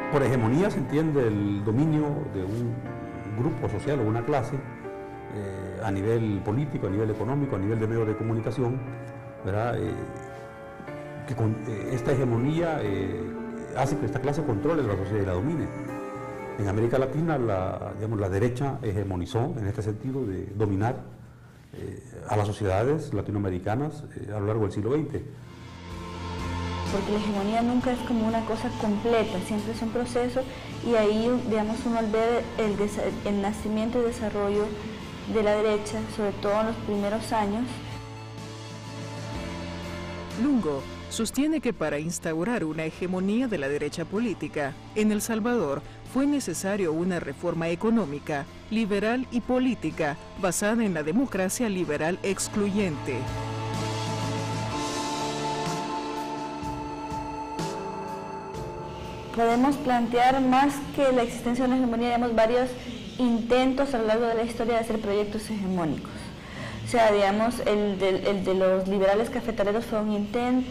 Por hegemonía se entiende el dominio de un grupo social o una clase a nivel político, a nivel económico, a nivel de medios de comunicación, ¿verdad? Esta hegemonía hace que esta clase controle la sociedad y la domine. En América Latina la derecha hegemonizó en este sentido de dominar a las sociedades latinoamericanas a lo largo del siglo XX. Porque la hegemonía nunca es como una cosa completa, siempre es un proceso, y ahí, digamos, uno al ver el nacimiento y desarrollo de la derecha, sobre todo en los primeros años. Lungo sostiene que para instaurar una hegemonía de la derecha política en El Salvador fue necesario una reforma económica, liberal y política basada en la democracia liberal excluyente. Podemos plantear más que la existencia de una hegemonía, digamos, varios intentos a lo largo de la historia de hacer proyectos hegemónicos. O sea, digamos, el de los liberales cafetaleros fue un intento,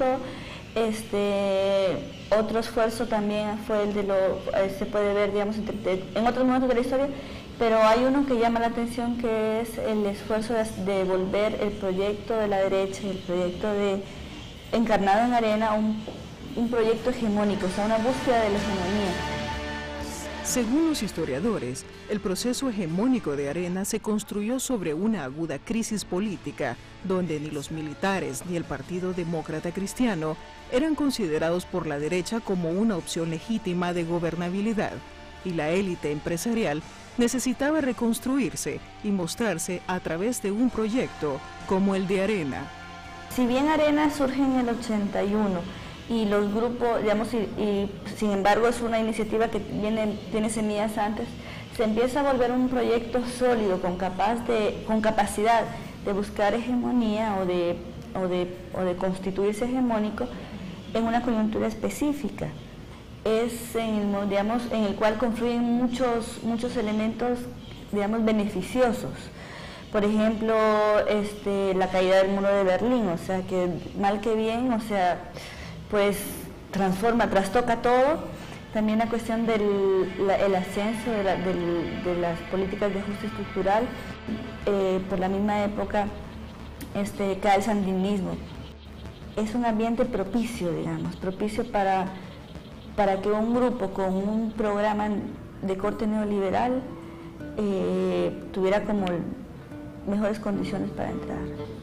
otro esfuerzo también fue el de se puede ver, digamos, en otros momentos de la historia, pero hay uno que llama la atención, que es el esfuerzo de volver el proyecto de la derecha y el proyecto encarnado en Arena un proyecto hegemónico, o sea, una búsqueda de la hegemonía. Según los historiadores, el proceso hegemónico de Arena se construyó sobre una aguda crisis política, donde ni los militares ni el Partido Demócrata Cristiano eran considerados por la derecha como una opción legítima de gobernabilidad, y la élite empresarial necesitaba reconstruirse y mostrarse a través de un proyecto como el de Arena. Si bien Arena surge en el 81, y los grupos, digamos, y sin embargo es una iniciativa que tiene semillas antes, se empieza a volver un proyecto sólido, con capacidad de buscar hegemonía o de constituirse hegemónico en una coyuntura específica. Es en el cual confluyen muchos elementos, digamos, beneficiosos. Por ejemplo, la caída del muro de Berlín, o sea, que mal que bien, o sea, pues trastoca todo. También la cuestión del ascenso de las políticas de ajuste estructural. Por la misma época cae el sandinismo. Es un ambiente propicio, digamos, para que un grupo con un programa de corte neoliberal tuviera como mejores condiciones para entrar.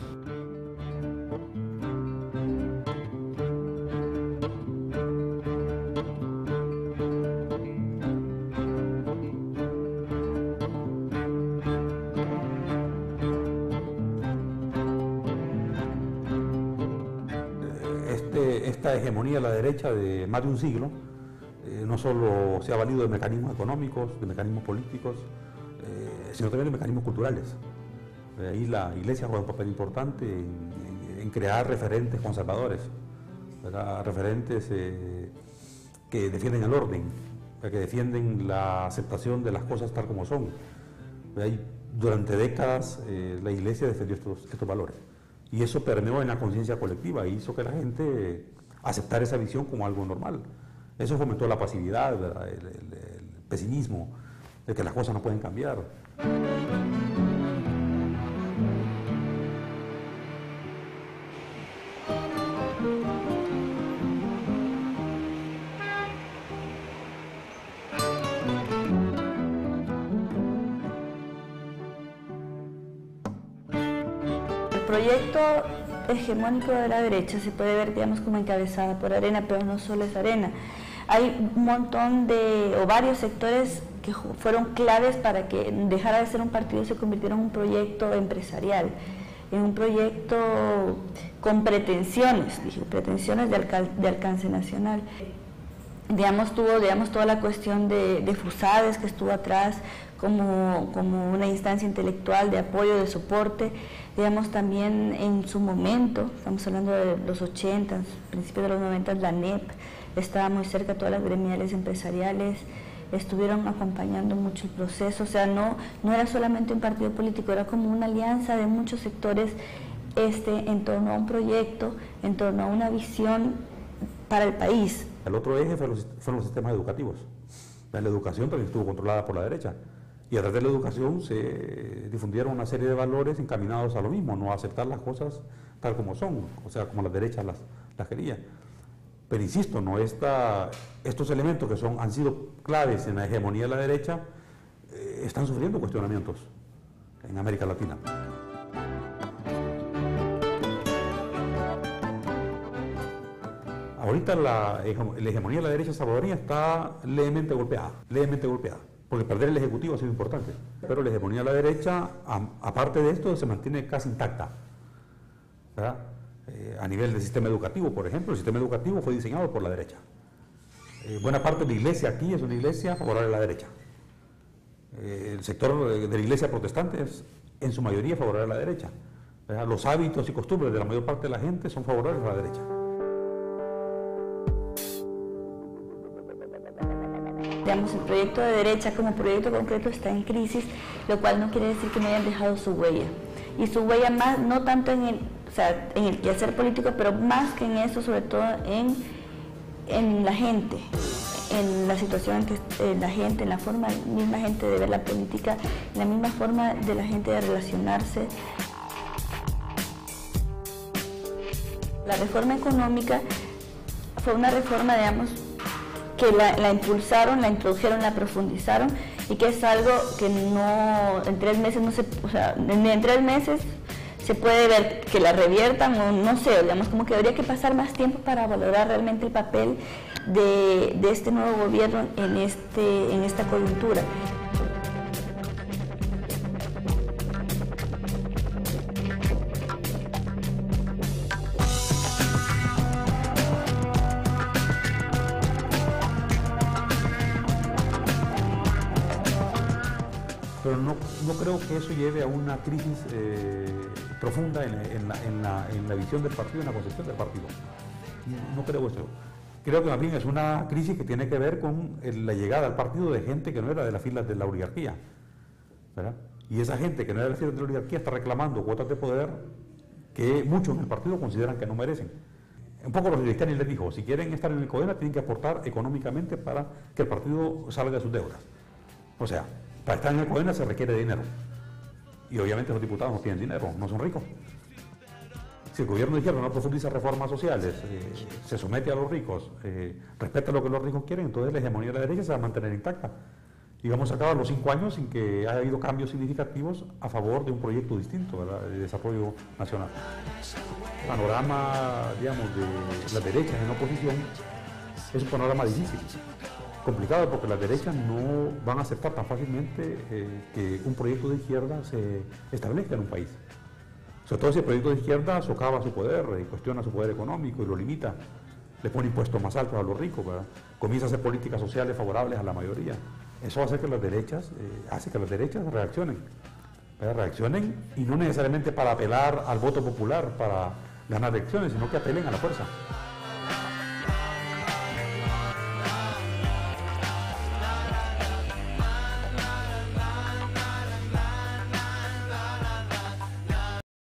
Esta hegemonía de la derecha de más de un siglo no solo se ha valido de mecanismos económicos, de mecanismos políticos, sino también de mecanismos culturales. Ahí la Iglesia juega un papel importante en crear referentes conservadores, ¿verdad? Referentes que defienden el orden, que defienden la aceptación de las cosas tal como son. Durante décadas la Iglesia defendió estos valores. Y eso permeó en la conciencia colectiva y hizo que la gente aceptara esa visión como algo normal. Eso fomentó la pasividad, ¿verdad? El pesimismo, de que las cosas no pueden cambiar. El proyecto hegemónico de la derecha se puede ver, digamos, como encabezada por Arena, pero no solo es Arena. Hay un montón o varios sectores que fueron claves para que dejara de ser un partido y se convirtiera en un proyecto empresarial, en un proyecto con pretensiones de alcance nacional. Tuvo toda la cuestión de FUSADES, que estuvo atrás como una instancia intelectual de apoyo, de soporte. También en su momento, estamos hablando de los 80, principios de los 90, la NEP estaba muy cerca, todas las gremiales empresariales estuvieron acompañando mucho el proceso. O sea, no era solamente un partido político, era como una alianza de muchos sectores en torno a un proyecto, en torno a una visión para el país. El otro eje fueron los sistemas educativos. La educación también estuvo controlada por la derecha. Y a través de la educación se difundieron una serie de valores encaminados a lo mismo, no a aceptar las cosas tal como son, o sea, como la derecha las quería. Pero insisto, no estos elementos que han sido claves en la hegemonía de la derecha están sufriendo cuestionamientos en América Latina. Ahorita la hegemonía de la derecha salvadoreña está levemente golpeada, porque perder el Ejecutivo ha sido importante. Pero la hegemonía de la derecha, aparte de esto, se mantiene casi intacta, ¿verdad? A nivel del sistema educativo, por ejemplo, el sistema educativo fue diseñado por la derecha. Buena parte de la iglesia aquí es una iglesia favorable a la derecha. El sector de la iglesia protestante es en su mayoría favorable a la derecha, ¿verdad? Los hábitos y costumbres de la mayor parte de la gente son favorables a la derecha. Digamos, el proyecto de derecha como proyecto concreto está en crisis, lo cual no quiere decir que no hayan dejado su huella. Y su huella más, no tanto en el quehacer político, pero más que en eso, sobre todo en la gente, en la situación en que la gente, en la forma misma gente de ver la política, en la misma forma de la gente de relacionarse. La reforma económica fue una reforma, digamos, que la impulsaron, la introdujeron, la profundizaron, y que es algo que no, en 3 meses no se, o sea, en 3 meses se puede ver que la reviertan, o no sé, digamos, como que habría que pasar más tiempo para valorar realmente el papel de este nuevo gobierno en esta coyuntura. Pero no creo que eso lleve a una crisis profunda en la visión del partido, en la concepción del partido. No creo eso. Creo que más bien es una crisis que tiene que ver con la llegada al partido de gente que no era de las filas de la oligarquía, ¿verdad? Y esa gente que no era de las filas de la oligarquía está reclamando cuotas de poder que muchos en el partido consideran que no merecen. Un poco los cristianos les dijo, si quieren estar en el CODENA tienen que aportar económicamente para que el partido salga de sus deudas. O sea, para estar en el CODENA se requiere dinero. Y obviamente los diputados no tienen dinero, no son ricos. Si el gobierno de izquierda no profundiza reformas sociales, se somete a los ricos, respeta lo que los ricos quieren, entonces la hegemonía de la derecha se va a mantener intacta. Y vamos a acabar los 5 años sin que haya habido cambios significativos a favor de un proyecto distinto, ¿verdad?, de desarrollo nacional. El panorama, digamos, de las derechas en oposición es un panorama difícil, complicado, porque las derechas no van a aceptar tan fácilmente que un proyecto de izquierda se establezca en un país. Sobre todo si el proyecto de izquierda socava su poder y cuestiona su poder económico y lo limita, le pone impuestos más altos a los ricos, ¿verdad?, comienza a hacer políticas sociales favorables a la mayoría. Eso hace que las derechas reaccionen, ¿verdad?, reaccionen, y no necesariamente para apelar al voto popular para ganar elecciones, sino que apelen a la fuerza.